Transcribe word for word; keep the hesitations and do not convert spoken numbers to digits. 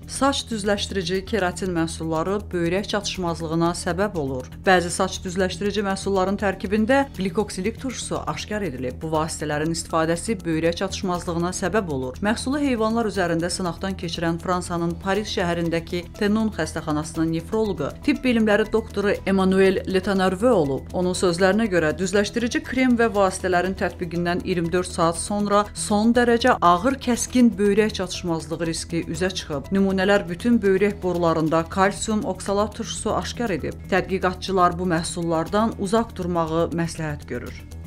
Saç düzləşdirici keratin məhsulları böyrək çatışmazlığına səbəb olur. Bəzi saç düzləşdirici məhsulların tərkibində glikoksilik turşusu aşkar edilib. Bu vasitələrin istifadəsi böyrək çatışmazlığına səbəb olur. Məhsulu heyvanlar üzərində sınaqdan keçirən Fransanın Paris şəhərindəki Tenon xəstəxanasının nefroloqu, tibb bilimləri doktoru Emmanuel Letanarve olub. Onun sözlərinə görə düzləşdirici krem və vasitələrin tətbiqindən iyirmi dörd saat sonra son dərəcə ağır kəskin böyrək çatışmazlığı riski üzə çıxıb. Nümunələr bütün böyrək borularında kalsium oksalat turşusu aşkar edib. Tədqiqatçılar bu məhsullardan uzaq durmağı məsləhət görür.